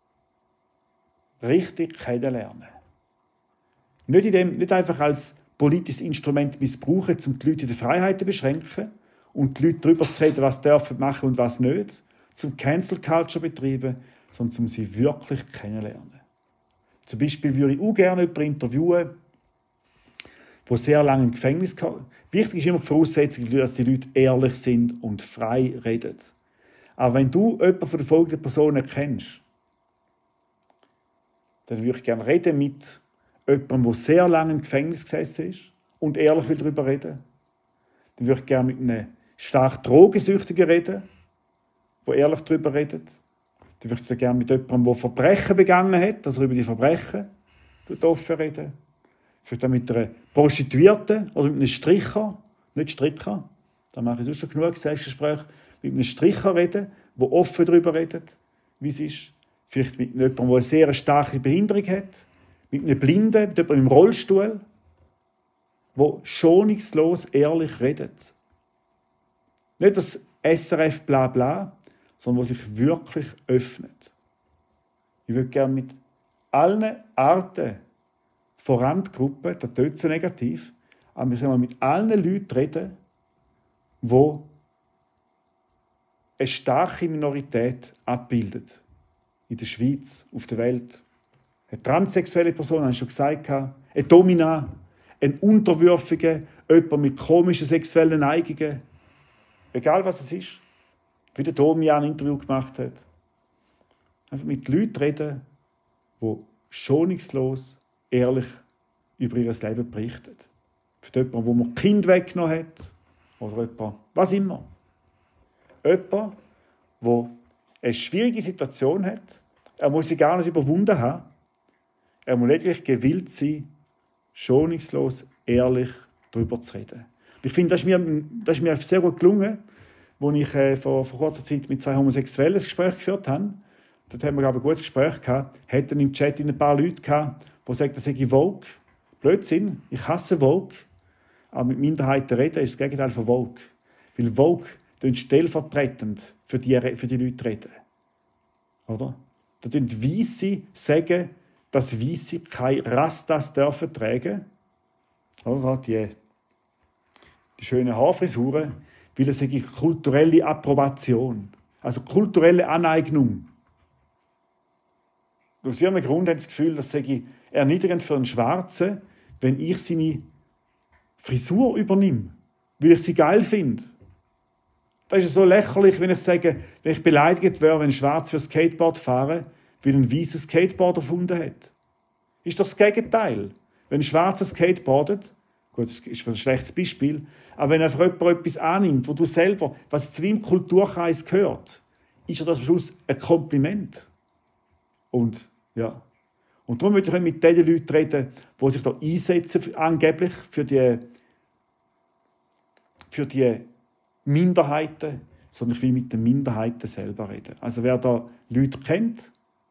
richtig kennenlernen. Nicht einfach als politisches Instrument missbrauchen, um die Leute in den Freiheiten zu beschränken und die Leute darüber zu reden, was sie dürfen machen und was nicht, zum Cancel Culture betreiben, sondern um sie wirklich kennenlernen. Zum Beispiel würde ich auch gerne jemanden interviewen, der sehr lange im Gefängnis war. Wichtig ist immer die Voraussetzung, dass die Leute ehrlich sind und frei reden. Aber wenn du jemanden von den folgenden Personen kennst, dann würde ich gerne reden mit jemandem, der sehr lange im Gefängnis gesessen ist und ehrlich will darüber reden. Dann würde ich gerne mit einem stark Drogensüchtigen reden, der ehrlich darüber redet. Dann würde ich gerne mit jemandem, der Verbrechen begangen hat, dass er über die Verbrechen offen reden. Vielleicht auch mit einer Prostituierten oder mit einem Stricher, nicht Stricker, da mache ich schon genug Selbstgespräche, mit einem Stricher reden, der offen darüber redet, wie es ist. Vielleicht mit jemandem, der eine sehr starke Behinderung hat, mit einem Blinden, mit jemandem im Rollstuhl, der schonungslos ehrlich redet. Nicht das SRF bla bla, sondern der sich wirklich öffnet. Ich würde gerne mit allen Arten von Randgruppen, das tönt so negativ, aber wir sollen mit allen Leuten reden, die eine starke Minorität abbildet. In der Schweiz, auf der Welt. Eine transsexuelle Person, habe ich schon gesagt, eine Domina, ein Unterwürfiger, jemand mit komischen sexuellen Neigungen. Egal, was es ist. Wie der Domian ein Interview gemacht hat. Einfach mit Leuten reden, die schonungslos, ehrlich über ihr Leben berichten. Für jemanden, wo man Kind weggenommen hat. Oder jemand, was immer. Jemand, der eine schwierige Situation hat. Er muss sie gar nicht überwunden haben. Er muss lediglich gewillt sein, schonungslos, ehrlich darüber zu reden. Ich finde, das ist mir sehr gut gelungen, als ich vor kurzer Zeit mit 2 Homosexuellen ein Gespräch geführt habe. Dort haben wir ein gutes Gespräch gehabt. Hätten im Chat ein paar Leute gehabt, die sagen, das sei Vogue. Blödsinn, ich hasse Vogue. Aber mit Minderheiten reden ist das Gegenteil von Vogue. Weil Vogue stellvertretend für die Leute reden. Oder? Da tun Weisse sagen, dass Weisse keine Rastas dürfen tragen. Oder? Die schönen Haarfrisuren, weil es eine kulturelle Approbation, also kulturelle Aneignung. Aus irgendeinem Grund haben sie das Gefühl, das sei erniedrigend für einen Schwarzen, wenn ich seine Frisur übernehme, weil ich sie geil finde. Das ist so lächerlich, wenn ich sage, wenn ich beleidigt wäre, wenn Schwarze für Skateboard fahren, weil ein weißer Skateboarder erfunden hat. Ist das Gegenteil. Wenn ein Schwarzer skateboardet, gut, das ist ein schlechtes Beispiel, aber wenn einfach jemand etwas annimmt, wo du selber, was zu deinem Kulturkreis gehört, ist ja das am Schluss ein Kompliment. Und ja. Und darum würde ich mit den Leuten reden, die sich da einsetzen, angeblich für die Minderheiten, sondern ich will mit den Minderheiten selber reden. Also wer da Leute kennt,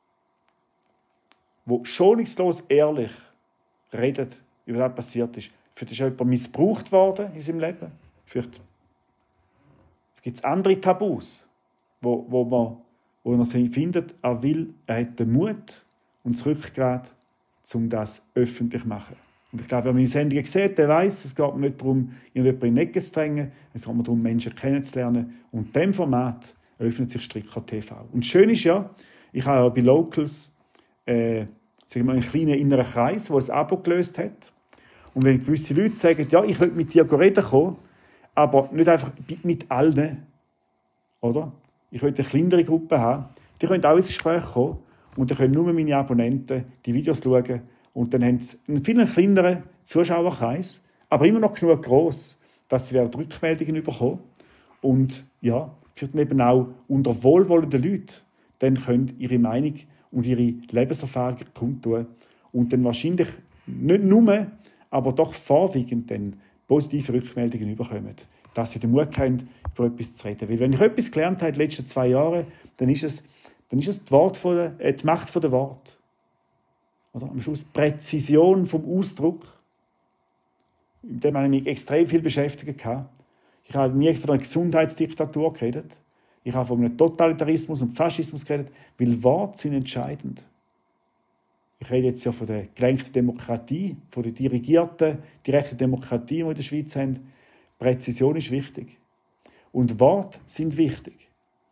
die schonungslos ehrlich reden, über was passiert ist. Vielleicht ist jemand missbraucht worden in seinem Leben. Vielleicht gibt es andere Tabus, wo man findet, er hat den Mut und das Rückgrat, um das öffentlich zu machen. Und ich glaube, wer meine Sendungen sieht, der weiss, es geht mir nicht darum, jemanden in die Ecke zu drängen, es geht mir darum, Menschen kennenzulernen. Und in diesem Format öffnet sich Stricker TV. Und schön ist ja, ich habe ja bei Locals sagen wir, einen kleinen inneren Kreis, der ein Abo gelöst hat. Und wenn gewisse Leute sagen, ja, ich will mit dir reden kommen, aber nicht einfach mit allen, oder? Ich will eine kleinere Gruppe haben, die können auch ins Gespräch kommen und dann können nur meine Abonnenten die Videos schauen und dann haben sie einen viel kleineren Zuschauerkreis, aber immer noch genug gross, dass sie Rückmeldungen bekommen und ja, vielleicht eben auch unter wohlwollenden Leuten dann können ihre Meinung und ihre Lebenserfahrung kundtun und dann wahrscheinlich nicht nur, aber doch vorwiegend dann positive Rückmeldungen bekommen, dass sie den Mut haben, über etwas zu reden. Weil wenn ich etwas gelernt habe in den letzten 2 Jahren, dann ist es die Macht der Worte. Also am Schluss die Präzision vom Ausdruck, mit dem habe ich mich extrem viel beschäftigt. Ich habe nie von einer Gesundheitsdiktatur geredet. Ich habe von einem Totalitarismus und Faschismus geredet, weil Worte sind entscheidend. Ich rede jetzt ja von der gelenkten Demokratie, von der dirigierten, direkten Demokratie, die wir in der Schweiz haben. Präzision ist wichtig. Und Worte sind wichtig.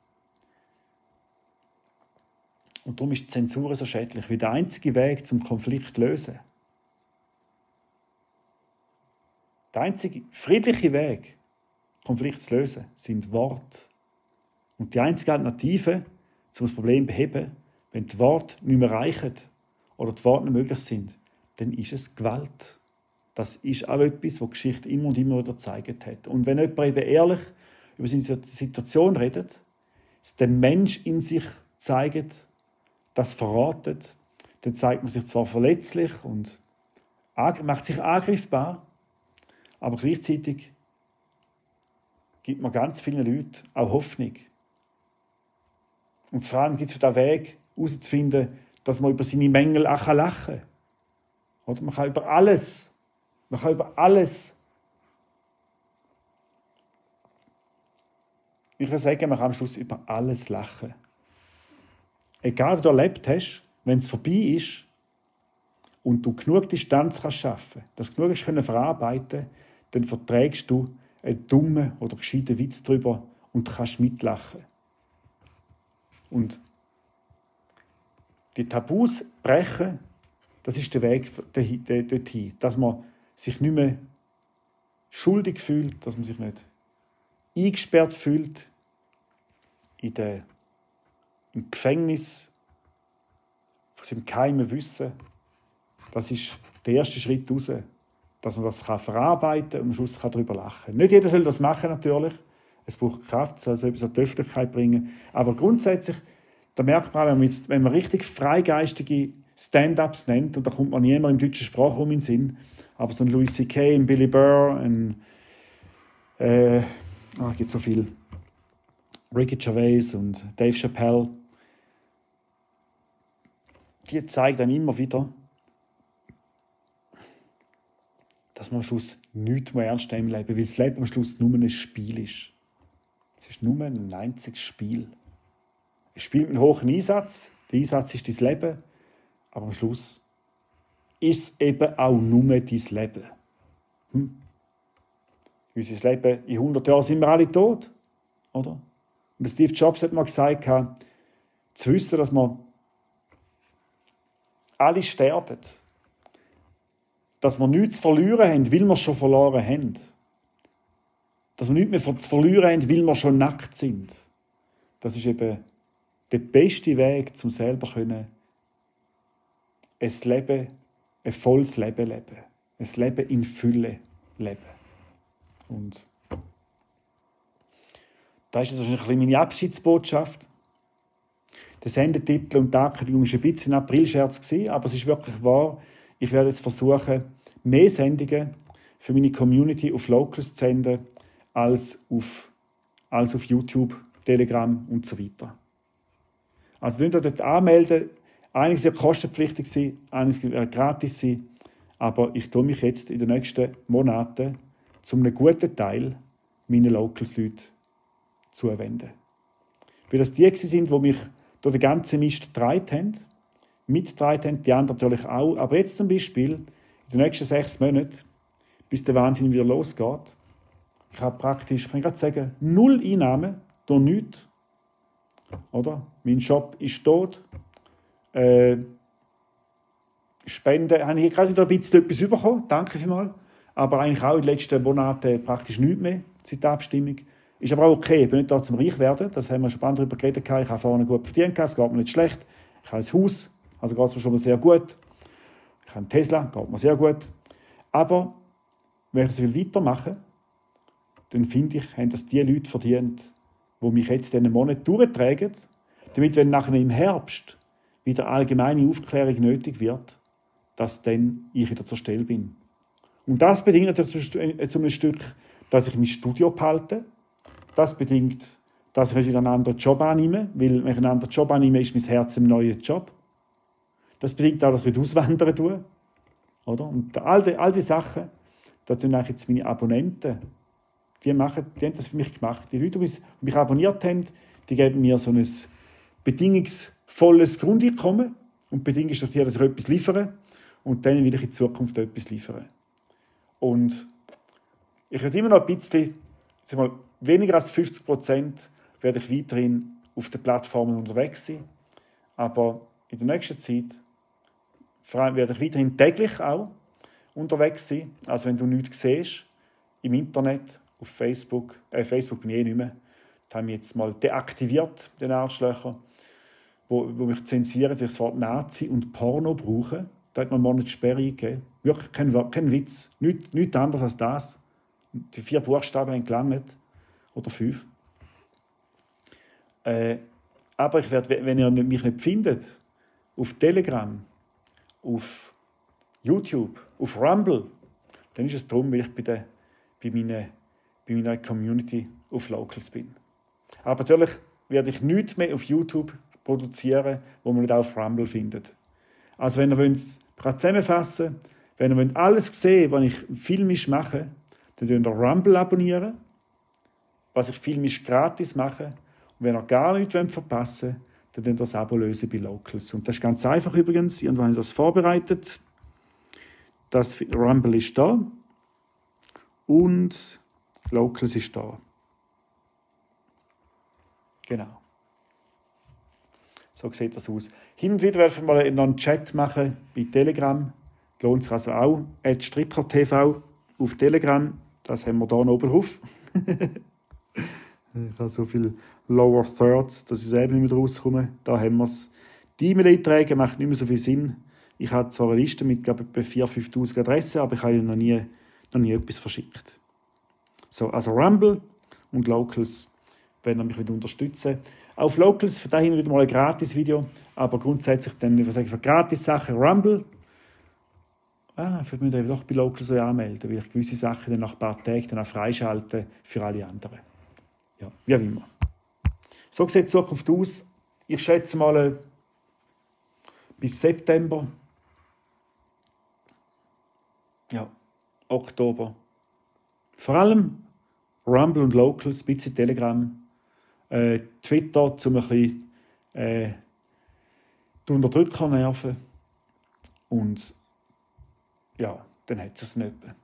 Und darum ist die Zensur so schädlich, wie der einzige Weg zum Konflikt zu lösen. Der einzige friedliche Weg, Konflikt zu lösen, sind Worte. Und die einzige Alternative, um das Problem zu beheben, wenn die Worte nicht mehr reichen oder die Worte nicht möglich sind, dann ist es Gewalt. Das ist auch etwas, was die Geschichte immer und immer wieder gezeigt hat. Und wenn jemand eben ehrlich über seine Situation redet, es den Mensch in sich zeigt, das verratet, dann zeigt man sich zwar verletzlich und macht sich angreifbar, aber gleichzeitig gibt man ganz vielen Leuten auch Hoffnung. Und vor allem gibt es den Weg, herauszufinden, dass man über seine Mängel auch lachen kann. Oder man kann über alles. Ich würde sagen, man kann am Schluss über alles lachen. Egal, wie du erlebt hast, wenn es vorbei ist und du genug Distanz schaffen kannst, dass du genug verarbeiten kannst, dann verträgst du einen dummen oder gescheiten Witz darüber und kannst mitlachen. Und die Tabus brechen, das ist der Weg dorthin. Dass man sich nicht mehr schuldig fühlt, dass man sich nicht eingesperrt fühlt im Gefängnis von seinem geheimen Wissen. Das ist der erste Schritt raus, dass man das verarbeiten kann und am Schluss darüber lachen kann. Nicht jeder soll das machen, natürlich. Es braucht Kraft, es soll so etwas an die Öffentlichkeit bringen. Aber grundsätzlich, da merkt man, wenn man richtig freigeistige Stand-ups nennt, und da kommt man niemand im deutschen Sprachraum in den Sinn, aber so ein Louis C.K., ein Billy Burr, es gibt so viel, Ricky Gervais und Dave Chappelle, die zeigen einem immer wieder, dass man am Schluss nichts mehr ernst nehmen im Leben, weil das Leben am Schluss nur ein Spiel ist. Es ist nur ein einziges Spiel. Es spielt mit einem hohen Einsatz. Der Einsatz ist dein Leben. Aber am Schluss ist es eben auch nur dein Leben. Unser Leben, in 100 Jahren sind wir alle tot. Oder? Und Steve Jobs hat mal gesagt, zu wissen, dass wir alle sterben. Dass wir nichts zu verlieren haben, weil wir schon verloren haben. Dass wir nichts mehr zu verlieren haben, weil wir schon nackt sind. Das ist eben der beste Weg, um selber ein Leben, ein volles Leben leben. Ein Leben in Fülle leben. Und das ist wahrscheinlich ein bisschen meine Abschiedsbotschaft. Der Sendetitel und die Ankündigung war ein bisschen ein Aprilscherz, aber es ist wirklich wahr. Ich werde jetzt versuchen, mehr Sendungen für meine Community auf Locals zu senden, als auf YouTube, Telegram und so weiter. Also könnt ihr dort anmelden. Einiges wird kostenpflichtig sein, einiges wird gratis sein. Aber ich tue mich jetzt in den nächsten Monaten zu einem guten Teil meiner Locals-Leute zuwenden. Weil das die sind, die mich durch den ganzen Mist getragen haben, mitgetragen haben, die anderen natürlich auch. Aber jetzt zum Beispiel, in den nächsten 6 Monaten, bis der Wahnsinn wieder losgeht, ich habe praktisch, kann ich gerade sagen, 0 Einnahmen, durch nichts. Oder? Mein Shop ist tot. Spenden habe ich gerade wieder ein bisschen etwas bekommen, danke vielmals. Aber eigentlich auch in den letzten Monaten praktisch nichts mehr, seit der Abstimmung. Ist aber auch okay, ich bin nicht da zum Reich werden, das haben wir schon darüber geredet. Ich habe vorne gut verdient, es geht mir nicht schlecht. Ich habe ein Haus, also geht es mir schon mal sehr gut. Ich habe einen Tesla, geht mir sehr gut. Aber wenn ich es weitermachen will, dann finde ich, haben das die Leute verdient, die mich jetzt diesen Monat durchtragen, damit, wenn nachher im Herbst wieder allgemeine Aufklärung nötig wird, dass dann ich wieder zur Stelle bin. Und das bedingt natürlich zu einem Stück, dass ich mein Studio behalte. Das bedingt, dass ich wieder einen anderen Job annehme, weil wenn ich einen anderen Job annehme, ist mein Herz im neuen Job. Das bedingt auch, dass ich auswandern tue. Oder? Und all die Sachen, da tun eigentlich jetzt meine Abonnenten, die haben das für mich gemacht. Die Leute, die mich abonniert haben, die geben mir so ein bedingungsvolles Grundeinkommen. Und die Bedingung ist, dass ich etwas liefere. Und dann will ich in Zukunft etwas liefern. Und ich werde immer noch ein bisschen, weniger als 50% werde ich weiterhin auf den Plattformen unterwegs sein. Aber in der nächsten Zeit werde ich weiterhin täglich auch unterwegs sein. Also wenn du nichts siehst, im Internet, auf Facebook, Facebook bin ich nicht mehr, das haben wir jetzt mal deaktiviert, den Arschlöcher, wo mich zensieren, dass ich das Wort Nazi und Porno brauche. Da hat man mal eine Sperre eingegeben. Wirklich kein Witz. Nichts anderes als das. Die 4 Buchstaben haben gelangt. Oder 5. Aber ich werde, wenn ihr mich nicht findet, auf Telegram, auf YouTube, auf Rumble, dann ist es darum, weil ich bei meiner Community auf Locals bin. Aber natürlich werde ich nichts mehr auf YouTube produzieren, wo man nicht auf Rumble findet. Also wenn ihr gerade zusammenfassen wollt, wenn ihr alles sehen wollt, was ich filmisch mache, dann könnt ihr Rumble abonnieren, was ich filmisch gratis mache. Und wenn ihr gar nichts verpassen wollt, dann könnt ihr das Abo lösen bei Locals. Und das ist ganz einfach übrigens. Irgendwann habe ich das vorbereitet. Das Rumble ist da. Und Locals ist da. Genau. So sieht das aus. Hin und wieder werden wir mal noch einen Chat machen bei Telegram. Lohnt sich also auch. @strickertv auf Telegram. Das haben wir hier oben drauf. Ich habe so viele Lower Thirds, dass ich selber nicht mehr rauskomme. Da haben wir es. Die E-Mail-Einträge macht nicht mehr so viel Sinn. Ich habe zwar eine Liste mit, glaube ich, etwa 4.000, 5.000 Adressen, aber ich habe noch nie etwas verschickt. So, also Rumble und Locals, wenn ihr mich unterstützen wollt. Auf Locals für dahin wieder mal ein Gratis-Video, aber grundsätzlich dann für Gratis-Sachen Rumble. Ich würde mich doch bei Locals anmelden, weil ich gewisse Sachen dann nach ein paar Tagen dann auch freischalten für alle anderen. Ja, wie auch immer. So sieht die Zukunft aus. Ich schätze mal bis September. Ja, Oktober. Vor allem Rumble und Locals, ein bisschen Telegram, Twitter, um ein bisschen die Unterdrücker nerven. Und ja, dann hat es nicht mehr.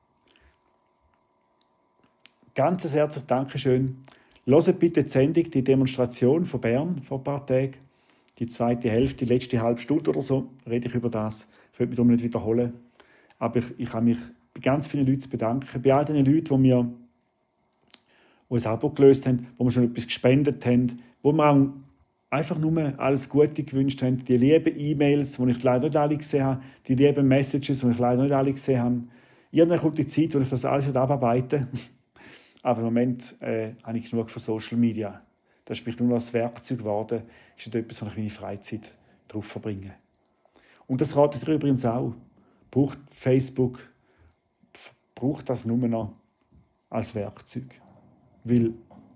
Ganz herzlich Dankeschön. Hört bitte die Sendung, die Demonstration von Bern vor ein paar Tagen. Die zweite Hälfte, die letzte halbe Stunde oder so, rede ich über das. Ich will mich darum nicht wiederholen. Aber ich habe mich bei ganz vielen Leuten zu bedanken. Bei all den Leuten, die ein Abo gelöst haben, die mir schon etwas gespendet haben, wo mir auch einfach nur alles Gute gewünscht haben, die lieben E-Mails, die ich leider nicht alle gesehen habe, die lieben Messages, die ich leider nicht alle gesehen habe. Irgendwann kommt die Zeit, wo ich das alles abarbeiten will. Aber im Moment habe ich genug von Social Media. Das ist nur noch ein Werkzeug geworden. Das ist nicht etwas, wo ich meine Freizeit darauf verbringe. Und das rate ich dir übrigens auch. Braucht Facebook, braucht das nur noch als Werkzeug. Weil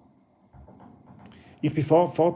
ich bin vor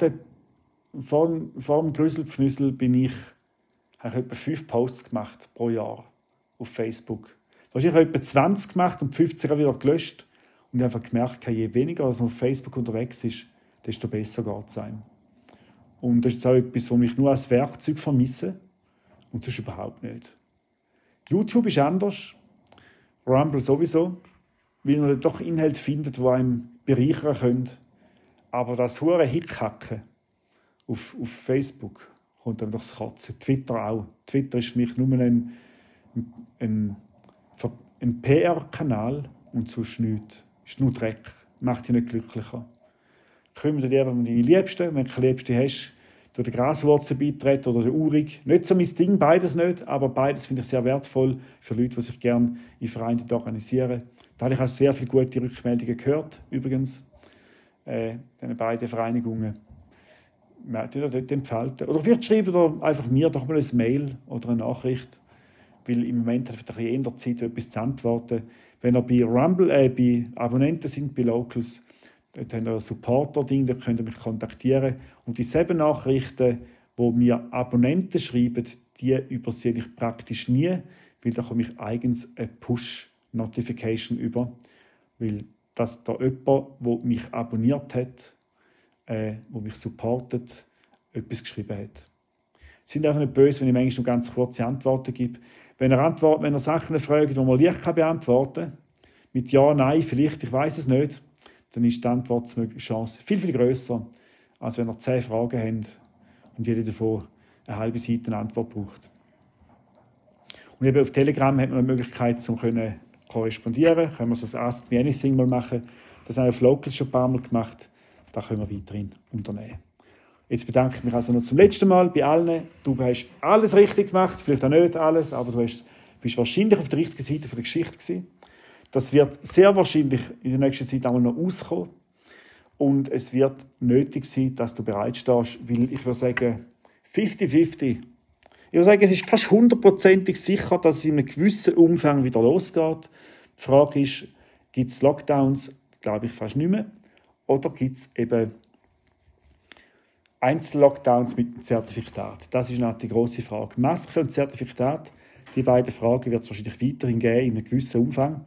dem Grüselpfnüssel habe ich etwa 5 Posts gemacht pro Jahr auf Facebook. Wahrscheinlich habe ich etwa 20 gemacht und 15 wieder gelöscht. Und ich habe einfach gemerkt, je weniger man auf Facebook unterwegs ist, desto besser geht es einem. Und das ist auch etwas, was ich nur als Werkzeug vermisse. Und das ist überhaupt nicht. YouTube ist anders. Rumble sowieso. Weil man doch Inhalte findet, die einem bereichern können. Aber das hure Hickhacken auf Facebook kommt einem durchs Kotzen. Twitter auch. Twitter ist für mich nur ein PR-Kanal und sonst nichts. Ist nur Dreck. Macht dich nicht glücklicher. Kümmere dich um deine Liebsten. Wenn du keine Liebste hast, durch die Graswurzel beitreten oder der Urig. Nicht so mein Ding, beides nicht, aber beides finde ich sehr wertvoll für Leute, die sich gerne in Vereinen organisieren. Da habe ich auch sehr viele gute Rückmeldungen gehört, übrigens. Diese beiden Vereinigungen. Man hat dort empfehlen. Oder vielleicht schreibt oder einfach mir doch mal ein Mail oder eine Nachricht. Weil im Moment hat er in der Zeit etwas zu antworten. Wenn ihr bei Rumble, bei Abonnenten sind, bei Locals, dort haben wir ein Supporter-Ding, da könnt ihr mich kontaktieren. Und die 7 Nachrichten, die mir Abonnenten schreiben, die übersehe ich praktisch nie, weil da komme ich eigens eine Push-Notification über. Weil dass da jemand, der mich abonniert hat, der mich supportet, etwas geschrieben hat. Sie sind einfach nicht böse, wenn ich manchmal nur ganz kurze Antworten gebe. Wenn er Sachen fragt, die man leicht beantworten kann, mit Ja, Nein, vielleicht, ich weiß es nicht, dann ist die Antwortchance viel, viel grösser, als wenn ihr 10 Fragen habt und jede davon eine halbe Seite eine Antwort braucht. Und eben auf Telegram hat man eine Möglichkeit, um korrespondieren. Können wir so ein Ask Me Anything mal machen. Das haben wir auf Locals schon ein paar Mal gemacht. Das können wir weiterhin unternehmen. Jetzt bedanke ich mich also noch zum letzten Mal bei allen. Du hast alles richtig gemacht, vielleicht auch nicht alles, aber du bist wahrscheinlich auf der richtigen Seite der Geschichte gewesen. Das wird sehr wahrscheinlich in der nächsten Zeit einmal noch auskommen. Und es wird nötig sein, dass du bereit stehst, weil ich würde sagen, 50-50. Ich würde sagen, es ist fast 100% sicher, dass es in einem gewissen Umfang wieder losgeht. Die Frage ist, gibt es Lockdowns? Glaube ich fast nicht mehr. Oder gibt es eben Einzellockdowns mit dem Zertifikat? Das ist natürlich die grosse Frage. Maske und Zertifikat, die beiden Fragen wird es wahrscheinlich weiterhin geben, in einem gewissen Umfang.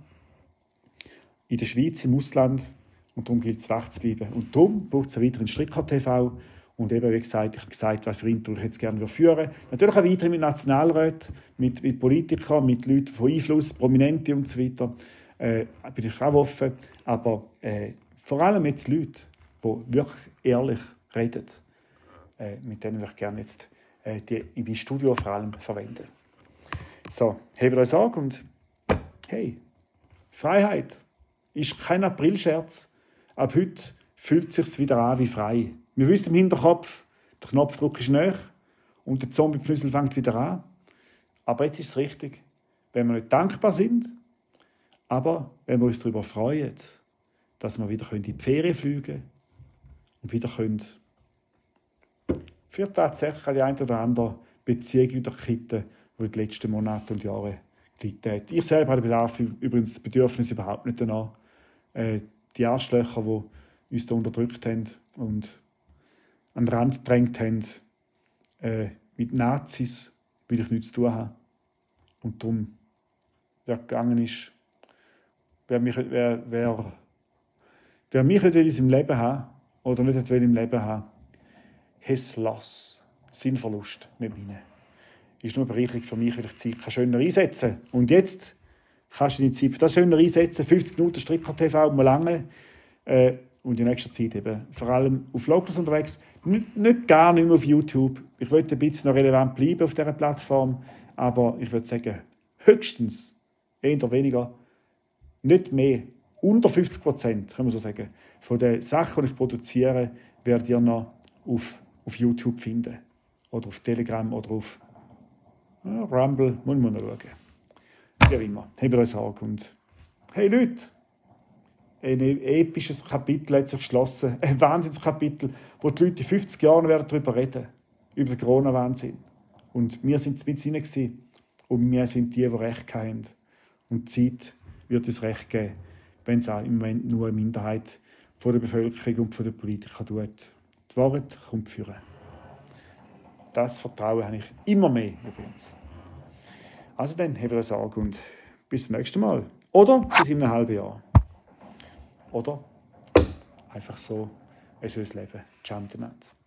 In der Schweiz, im Ausland. Und darum gilt es, wach zu bleiben. Und darum braucht es weiterhin Stricker-TV. Und eben, wie gesagt, ich habe gesagt, was für Interview ich jetzt gerne führen würde. Natürlich auch weiterhin mit Nationalräten, mit Politikern, mit Leuten von Einfluss, Prominente und so weiter. Bin ich auch offen. Aber vor allem jetzt Leute, die wirklich ehrlich reden. Mit denen würde ich gerne jetzt die in meinem Studio vor allem verwenden. So, hebt euch Sorge und hey, Freiheit ist kein Aprilscherz. Ab heute fühlt es sich wieder an wie frei. Wir wissen im Hinterkopf, der Knopfdruck ist nahe und der Zombie-Pfüssel fängt wieder an. Aber jetzt ist es richtig, wenn wir nicht dankbar sind, aber wenn wir uns darüber freuen, dass wir wieder in die Ferien fliegen können und wieder für tatsächlich die eine oder andere Beziehung wieder kitten, die die letzten Monate und Jahre gelitten hat. Ich selber habe übrigens das Bedürfnis überhaupt nicht danach. Die Arschlöcher, die uns da unterdrückt haben und an den Rand gedrängt haben, mit Nazis, will ich nichts zu tun haben. Und darum, wer gegangen ist, wer mich nicht in seinem Leben haben oder nicht im Leben haben, his loss, Sinnverlust, nicht meine. Ist nur eine Bereicherung für mich, weil ich die Zeit schöner einsetzen kann. Und jetzt kannst du die Zeit für das schöner einsetzen, 50 Minuten Stricker-TV, mal lange. Und in nächster Zeit eben vor allem auf Locals unterwegs. Nicht gar nicht mehr auf YouTube. Ich wollte ein bisschen noch relevant bleiben auf dieser Plattform. Aber ich würde sagen, höchstens, eher weniger, nicht mehr, unter 50%, können wir so sagen, von den Sachen, die ich produziere, werdet ihr noch auf auf YouTube finden. Oder auf Telegram oder auf Rumble. Muss man noch schauen. Wie auch immer. Habt euch Sorge. Und hey Leute, ein episches Kapitel hat sich geschlossen. Ein Wahnsinnskapitel, wo die Leute in 50 Jahren darüber reden werden. Über den Corona-Wahnsinn. Und wir sind mit ihnen gewesen. Und wir sind die Recht haben. Und die Zeit wird uns Recht geben, wenn es auch im Moment nur eine Minderheit von der Bevölkerung und von den Politikern tut. Die Wahrheit kommt führen. Das Vertrauen habe ich immer mehr übrigens. Also dann, habt euch Sorge und bis zum nächsten Mal. Oder bis in einem halben Jahr. Oder einfach so ein schönes Leben. Ciao miteinander.